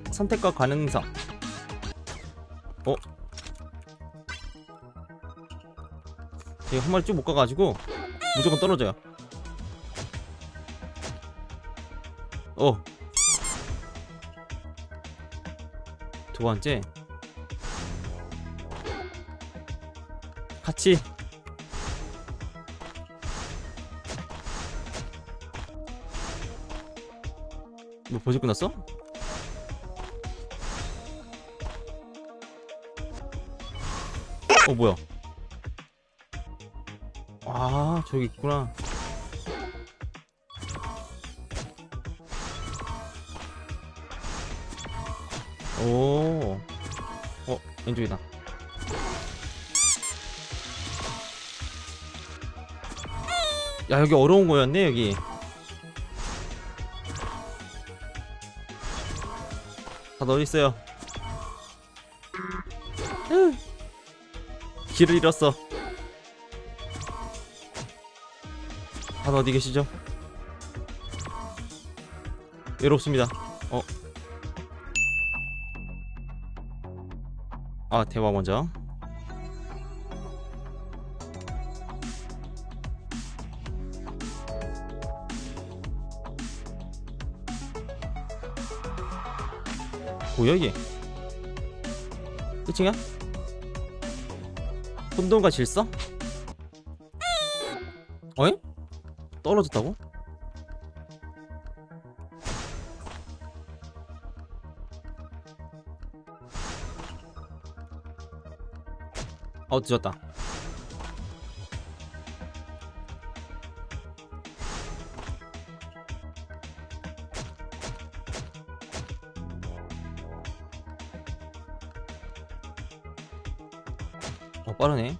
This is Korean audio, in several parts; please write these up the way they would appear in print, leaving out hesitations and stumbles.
선택과 가능성. 어? 제가 한 마리 쭉 못 가가지고 무조건 떨어져요. 두 번째 같이. 뭐 벌써 끝났어? 뭐야? 아, 저기 있구나. 오, 왼쪽이다. 야, 여기 어려운 거였네, 여기. 다들 어디 있어요? 길을 잃었어. 다들 어디 계시죠? 외롭습니다. 대화 먼저. 뭐야 이게? 끝이야? 혼돈과 질서? 어이? 떨어졌다고? 늦었다. 빠르네.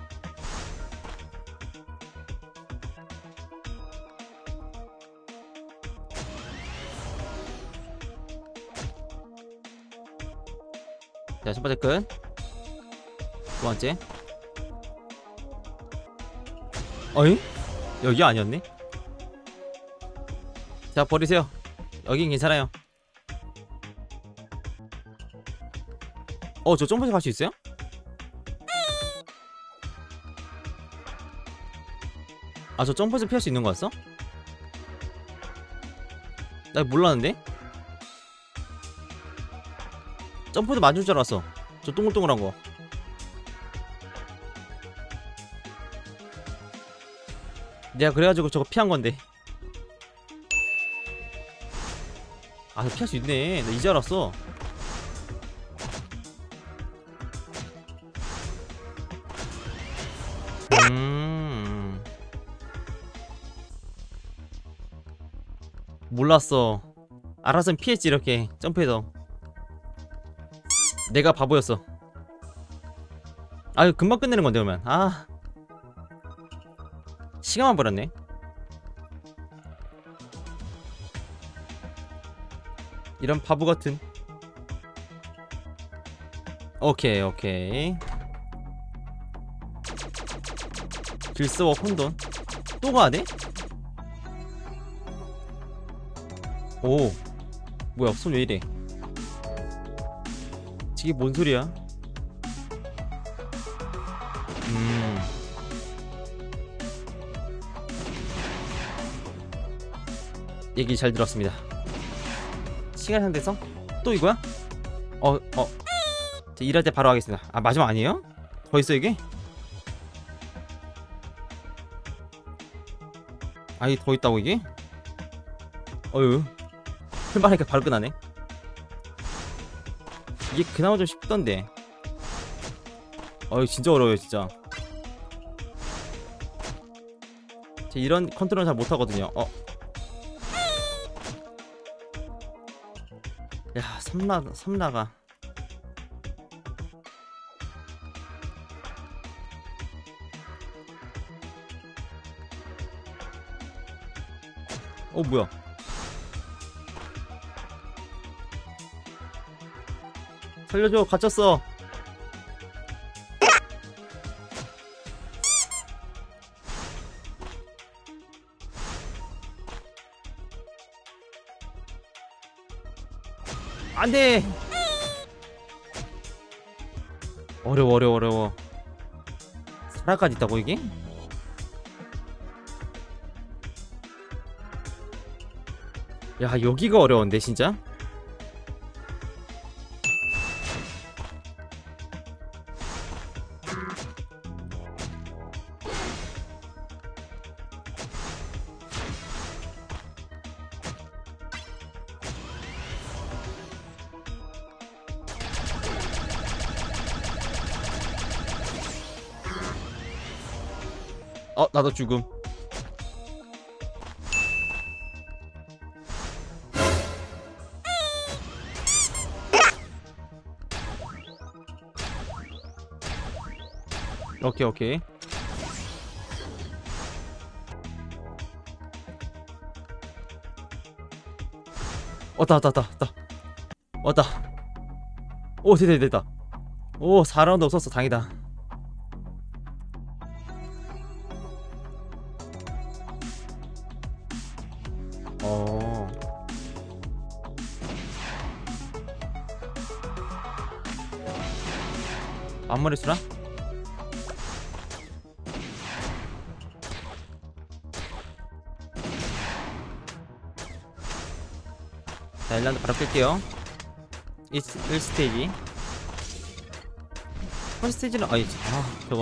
자, 첫 번째 끝. 두 번째. 어이? 여기 아니었네? 자, 버리세요. 여긴 괜찮아요. 저 점프해서 갈 수 있어요? 저 점프해서 피할 수 있는 거였어? 나 몰랐는데? 점프도 맞을 줄 알았어. 저 동글동글한 거. 내가 그래가지고 저거 피한 건데. 저 피할 수 있네. 나 이제 알았어. 몰랐어. 알아서는 피했지. 이렇게 점프해서. 내가 바보였어. 이거 금방 끝내는 건데 그러면. 시간만 버렸네. 이런 바보 같은. 오케이. 질서와 혼돈. 또 가야 돼? 뭐야, 손 왜 이래? 이게 뭔 소리야? 얘기 잘 들었습니다. 시간 상대성? 또 이거야? 일할 때 바로 하겠습니다. 마지막 아니에요? 더 있어 이게? 이게 더 있다고 이게? 풀만하니까 바로 끝나네. 이게 그나마 좀 쉽던데. 진짜 어려워요 진짜. 제가 이런 컨트롤 잘 못하거든요. 야, 삼라가 뭐야? 살려줘, 갇혔어. 안돼. 어려워. 사라까지 있다고 이게? 야, 여기가 어려운데 진짜? 나도 죽음. 오케이. 왔다. 오, 됐다. 오, 4라운드 없었어. 다행이다. 앞머리 쓰나? 자, 1라운드 바로 끌게요. 1스테이지. 첫 스테이지는 아니지. 저거.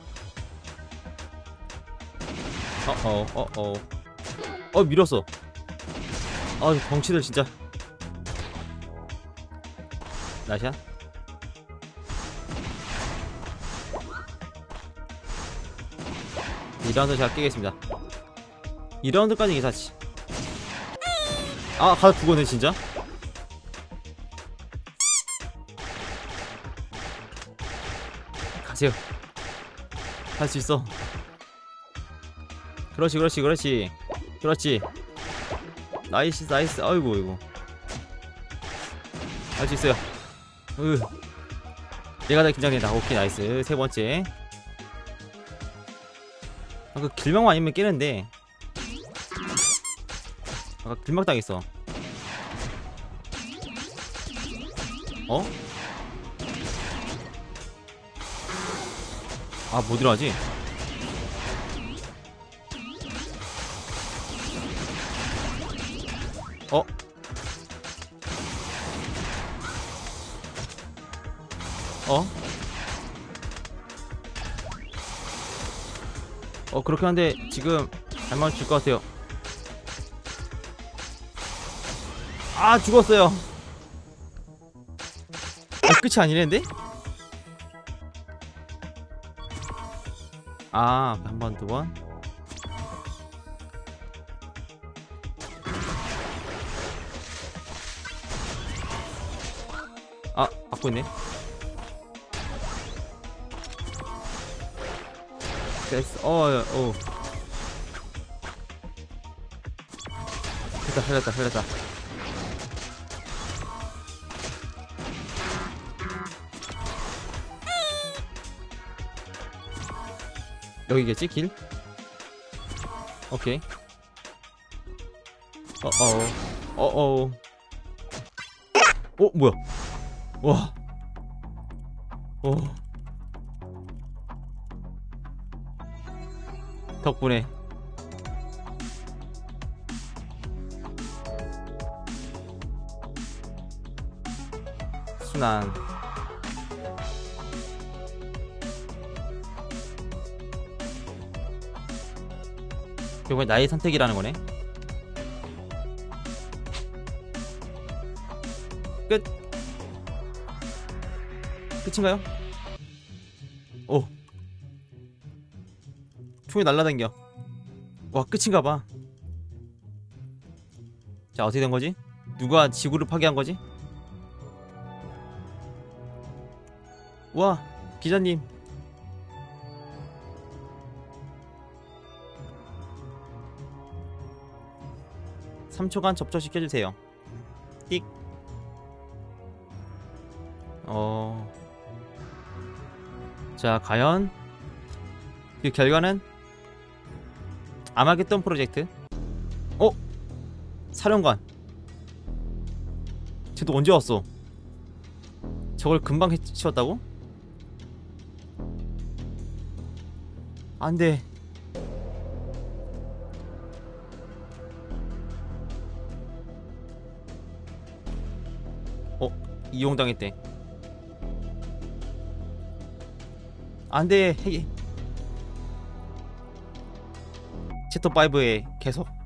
밀었어. 덩치들 진짜. 나샷. 2라운드 제가 깨겠습니다. 2라운드까지 이사치. 가다 죽었네 진짜. 가세요. 할 수 있어. 그렇지. 나이스. 아이고. 할 수 있어요. 얘가 다 긴장된다. 오케이, 나이스. 세 번째. 그 길막만 아니면 깨는데. 아까 길막 당했어. 못 일어나지? 그렇게 하는데 지금 잘 맞출 것 같아요. 죽었어요. 끝이 아니랬는데? 한 번, 두 번. 막고 있네. 됐어. 됐다. 살렸다. 여기겠지, 길? 오케이. 뭐야? 와. 덕분에. 순환. 결국엔 나의 선택이라는 거네. 끝. 끝인가요? 총이 날라다녀. 와, 끝인가봐. 자, 어떻게 된거지? 누가 지구를 파괴한거지? 와, 기자님. (3초간) 접촉시켜주세요. 띡. 자, 과연 그 결과는 아마겟돈 프로젝트. 사령관. 쟤도 언제 왔어? 저걸 금방 해치웠다고? 안돼. 이용당했대. 안돼. 챕터 5에 계속